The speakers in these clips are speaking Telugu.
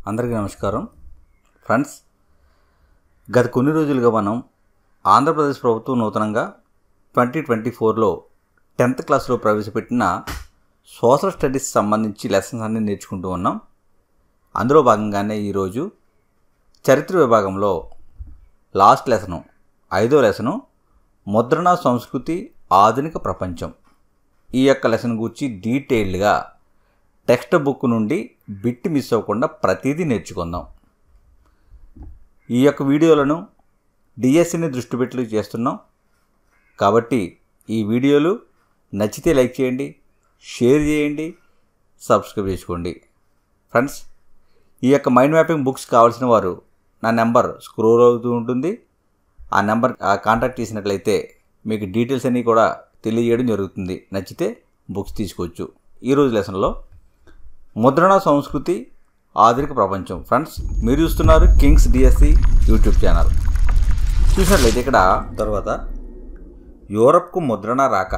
అందరికీ నమస్కారం ఫ్రెండ్స్. గత కొన్ని రోజులుగా మనం ఆంధ్రప్రదేశ్ ప్రభుత్వం నూతనంగా 2024లో 10th క్లాస్లో ప్రవేశపెట్టిన సోషల్ స్టడీస్ సంబంధించి లెసన్స్ అన్నీ నేర్చుకుంటూ ఉన్నాం. అందులో భాగంగానే ఈరోజు చరిత్ర విభాగంలో లాస్ట్ లెసను 5వ లెసను ముద్రణ సంస్కృతి ఆధునిక ప్రపంచం. ఈ యొక్క లెసన్ గురించి డీటెయిల్డ్గా టెక్స్ట్ బుక్ నుండి బిట్ మిస్ అవ్వకుండా ప్రతిదీ నేర్చుకుందాం. ఈ యొక్క వీడియోలను డిఎస్సిని దృష్టి పెట్టి చేస్తున్నాం కాబట్టి ఈ వీడియోలు నచ్చితే లైక్ చేయండి, షేర్ చేయండి, సబ్స్క్రైబ్ చేసుకోండి. ఫ్రెండ్స్, ఈ యొక్క మైండ్ మ్యాపింగ్ బుక్స్ కావాల్సిన వారు నా నెంబర్ స్క్రోల్ అవుతూ ఉంటుంది. ఆ నెంబర్ కాంటాక్ట్ చేసినట్లయితే మీకు డీటెయిల్స్ అన్నీ కూడా తెలియజేయడం జరుగుతుంది. నచ్చితే బుక్స్ తీసుకోవచ్చు. ఈరోజు లెసన్లో ముద్రణ సంస్కృతి ఆధునిక ప్రపంచం. ఫ్రెండ్స్, మీరు చూస్తున్నారు కింగ్స్ డిఎస్సి యూట్యూబ్ ఛానల్. చూసినట్లయితే ఇక్కడ తర్వాత యూరప్కు ముద్రణ రాక.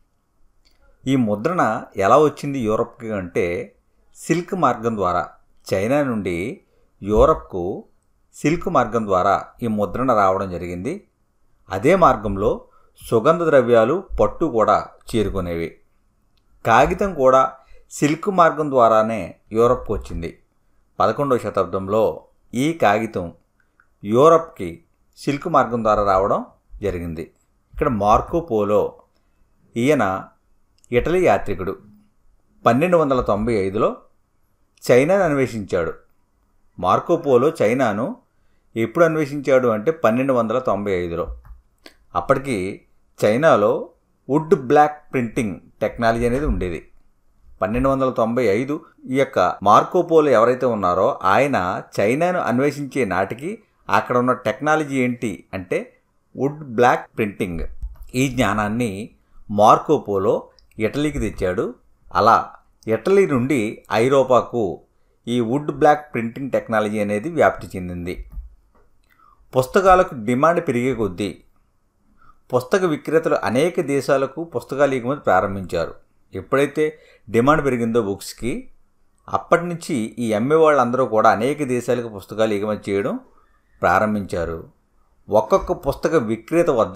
ఈ ముద్రణ ఎలా వచ్చింది యూరప్కి అంటే సిల్క్ మార్గం ద్వారా, చైనా నుండి యూరప్కు సిల్క్ మార్గం ద్వారా ఈ ముద్రణ రావడం జరిగింది. అదే మార్గంలో సుగంధ ద్రవ్యాలు, పట్టు కూడా చేరుకునేవి. కాగితం కూడా సిల్క్ మార్గం ద్వారానే యూరప్కి వచ్చింది. 11వ శతాబ్దంలో ఈ కాగితం యూరప్కి సిల్క్ మార్గం ద్వారా రావడం జరిగింది. ఇక్కడ మార్కో పోలో, ఈయన ఇటలీ యాత్రికుడు. 1295లో చైనాను అన్వేషించాడు. మార్కో పోలో చైనాను ఎప్పుడు అన్వేషించాడు అంటే 1295లో. అప్పటికి చైనాలో వుడ్ బ్లాక్ ప్రింటింగ్ టెక్నాలజీ అనేది ఉండేది. 1295 ఈ యొక్క మార్కో పోలో ఎవరైతే ఉన్నారో ఆయన చైనాను అన్వేషించే నాటికి అక్కడ ఉన్న టెక్నాలజీ ఏంటి అంటే వుడ్ బ్లాక్ ప్రింటింగ్. ఈ జ్ఞానాన్ని మార్కో పోలో ఇటలీకి తెచ్చాడు. అలా ఇటలీ నుండి ఐరోపాకు ఈ వుడ్ బ్లాక్ ప్రింటింగ్ టెక్నాలజీ అనేది వ్యాప్తి చెందింది. పుస్తకాలకు డిమాండ్ పెరిగే కొద్దీ పుస్తక విక్రేతలు అనేక దేశాలకు పుస్తకాలు ఎగుమతి ప్రారంభించారు. ఎప్పుడైతే డిమాండ్ పెరిగిందో బుక్స్కి, అప్పటి నుంచి ఈ అమ్మే వాళ్ళందరూ కూడా అనేక దేశాలకు పుస్తకాలు ఎగుమతి చేయడం ప్రారంభించారు. ఒక్కొక్క పుస్తక విక్రేత వద్ద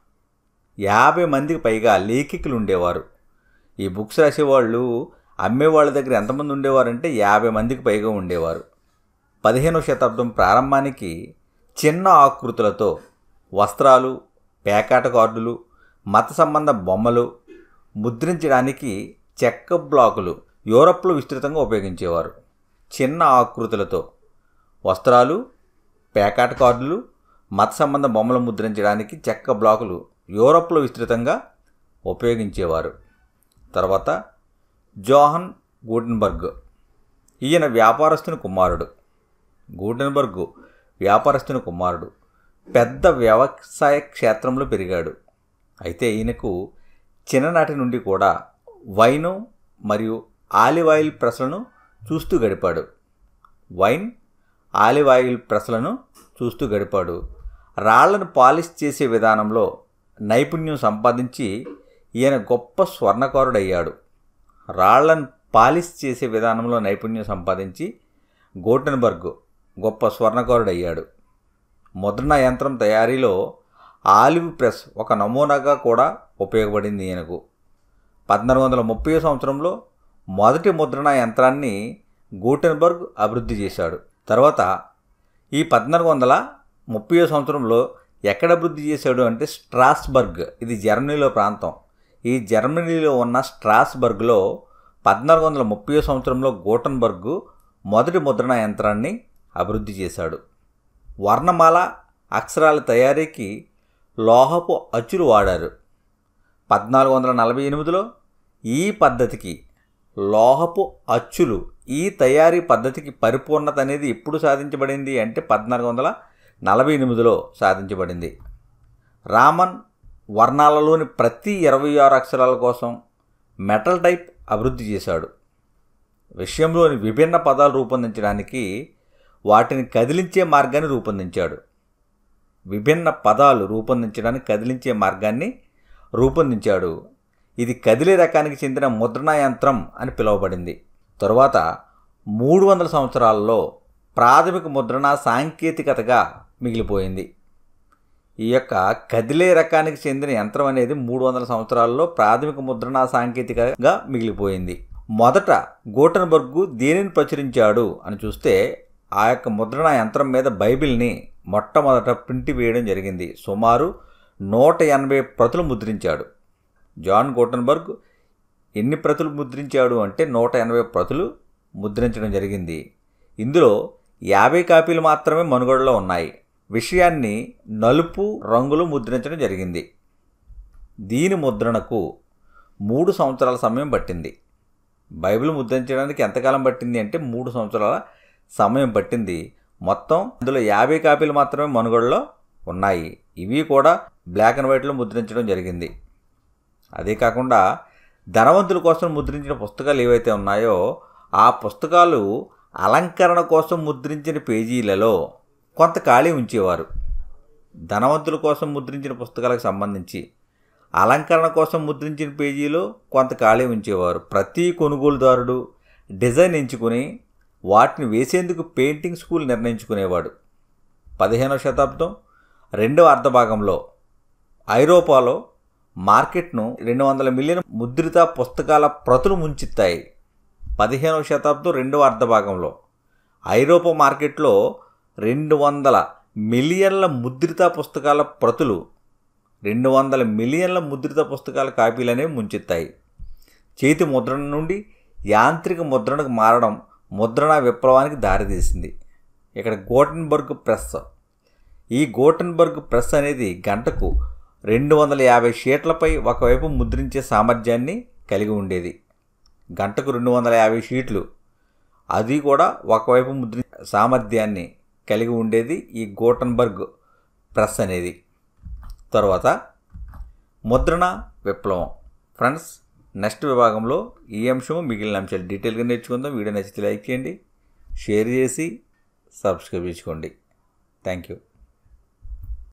50 మందికి పైగా లేఖికులు ఉండేవారు. ఈ బుక్స్ రాసేవాళ్ళు అమ్మేవాళ్ళ దగ్గర ఎంతమంది ఉండేవారంటే 50 మందికి పైగా ఉండేవారు. 15వ శతాబ్దం ప్రారంభానికి చిన్న ఆకృతులతో వస్త్రాలు, పేకాట కార్డులు, మత సంబంధ బొమ్మలు ముద్రించడానికి చెక్క బ్లాకులు యూరప్లో విస్తృతంగా ఉపయోగించేవారు. చిన్న ఆకృతులతో వస్త్రాలు, పేకాట కార్డులు, మత సంబంధ బొమ్మలు ముద్రించడానికి చెక్క బ్లాకులు యూరప్లో విస్తృతంగా ఉపయోగించేవారు. తర్వాత జోహన్ గూటెన్బర్గ్, ఈయన వ్యాపారస్తుని కుమారుడు. గూటెన్బర్గ్ వ్యాపారస్తుని కుమారుడు. పెద్ద వ్యవసాయ క్షేత్రంలో పెరిగాడు. అయితే ఈయనకు చిన్ననాటి నుండి కూడా వైను మరియు ఆలివ్ ఆయిల్ ప్రెస్లను చూస్తూ గడిపాడు. వైన్, ఆలివ్ ఆయిల్ ప్రెస్లను చూస్తూ గడిపాడు. రాళ్లను పాలిష్ చేసే విధానంలో నైపుణ్యం సంపాదించి ఈయన గొప్ప స్వర్ణకారుడయ్యాడు. రాళ్లను పాలిష్ చేసే విధానంలో నైపుణ్యం సంపాదించి గూటెన్బర్గ్ గొప్ప స్వర్ణకారుడయ్యాడు. ముద్రణ యంత్రం తయారీలో ఆలివ్ ప్రెస్ ఒక నమూనాగా కూడా ఉపయోగపడింది ఈయనకు. 1430 సంవత్సరంలో మొదటి ముద్రణ యంత్రాన్ని గూటెన్బర్గ్ అభివృద్ధి చేశాడు. తర్వాత ఈ 1430 సంవత్సరంలో ఎక్కడ అభివృద్ధి చేశాడు అంటే స్ట్రాస్బర్గ్, ఇది జర్మనీలో ప్రాంతం. ఈ జర్మనీలో ఉన్న స్ట్రాస్బర్గ్లో 1430 సంవత్సరంలో గూటెన్బర్గ్ మొదటి ముద్రణ యంత్రాన్ని అభివృద్ధి చేశాడు. వర్ణమాల అక్షరాల తయారీకి లోహపు అచ్చులు వాడారు. 1448లో ఈ పద్ధతికి, లోహపు అచ్చులు, ఈ తయారీ పద్ధతికి పరిపూర్ణత అనేది ఎప్పుడు సాధించబడింది అంటే 1448లో సాధించబడింది. రామన్ వర్ణాలలోని ప్రతి 26 అక్షరాల కోసం మెటల్ టైప్ అభివృద్ధి చేశాడు. విషయంలోని విభిన్న పదాలు రూపొందించడానికి వాటిని కదిలించే మార్గాన్ని రూపొందించాడు. విభిన్న పదాలు రూపొందించడానికి కదిలించే మార్గాన్ని రూపొందించాడు. ఇది కదిలే రకానికి చెందిన ముద్రణ యంత్రం అని పిలువబడింది. తరువాత 300 సంవత్సరాల్లో ప్రాథమిక ముద్రణ సాంకేతికతగా మిగిలిపోయింది. ఈ యొక్క కదిలే రకానికి చెందిన యంత్రం అనేది 300 సంవత్సరాల్లో ప్రాథమిక ముద్రణా సాంకేతికగా మిగిలిపోయింది. మొదట గూటెన్బర్గ్ దేనిని ప్రచురించాడు అని చూస్తే ఆ యొక్క ముద్రణా యంత్రం మీద బైబిల్ని మొట్టమొదట ప్రింట్ వేయడం జరిగింది. సుమారు 180 ప్రతులు ముద్రించాడు. జాన్ గూటెన్బర్గ్ ఎన్ని ప్రతులు ముద్రించాడు అంటే 180 ప్రతులు ముద్రించడం జరిగింది. ఇందులో 50 కాపీలు మాత్రమే మనుగడలో ఉన్నాయి. విషయాన్ని నలుపు రంగులు ముద్రించడం జరిగింది. దీని ముద్రణకు 3 సంవత్సరాల సమయం పట్టింది. బైబిల్ ముద్రించడానికి ఎంతకాలం పట్టింది అంటే 3 సంవత్సరాల సమయం పట్టింది. మొత్తం అందులో 50 కాపీలు మాత్రమే మనుగడలో ఉన్నాయి. ఇవి కూడా బ్లాక్ అండ్ వైట్లో ముద్రించడం జరిగింది. అదే కాకుండా ధనవంతుల కోసం ముద్రించిన పుస్తకాలు ఏవైతే ఉన్నాయో ఆ పుస్తకాలు అలంకరణ కోసం ముద్రించిన పేజీలలో కొంత ఖాళీ ఉంచేవారు. ధనవంతుల కోసం ముద్రించిన పుస్తకాలకు సంబంధించి అలంకరణ కోసం ముద్రించిన పేజీలో కొంత ఖాళీ ఉంచేవారు. ప్రతి కొనుగోలుదారుడు డిజైన్ ఎంచుకుని వాటిని వేసేందుకు పెయింటింగ్ స్కూల్ నిర్ణయించుకునేవాడు. 15వ శతాబ్దం రెండవ అర్ధభాగంలో ఐరోపాలో మార్కెట్ను 200 మిలియన్ ముద్రిత పుస్తకాల ప్రతులు ముంచెత్తాయి. 15వ శతాబ్దం రెండవ అర్ధభాగంలో ఐరోపా మార్కెట్లో 200 మిలియన్ల ముద్రిత పుస్తకాల ప్రతులు 200 మిలియన్ల ముద్రిత పుస్తకాల కాపీలు అనేవి ముంచెత్తాయి. చేతి ముద్రణ నుండి యాంత్రిక ముద్రణకు మారడం ముద్రణా విప్లవానికి దారితీసింది. ఇక్కడ గూటెన్బర్గ్ ప్రెస్. ఈ గూటెన్బర్గ్ ప్రెస్ అనేది గంటకు 250 షీట్లపై ఒకవైపు ముద్రించే సామర్థ్యాన్ని కలిగి ఉండేది. గంటకు 250 షీట్లు, అది కూడా ఒకవైపు ముద్రించే సామర్థ్యాన్ని కలిగి ఉండేది ఈ గూటెన్బర్గ్ ప్రెస్ అనేది. తర్వాత ముద్రణ విప్లవం. ఫ్రెండ్స్, నెక్స్ట్ విభాగంలో ఈ అంశము మిగిలిన అంశాలు డీటెయిల్గా నేర్చుకుందాం. వీడియో నచ్చితే లైక్ చేయండి, షేర్ చేసి సబ్స్క్రైబ్ చేసుకోండి. Thank you.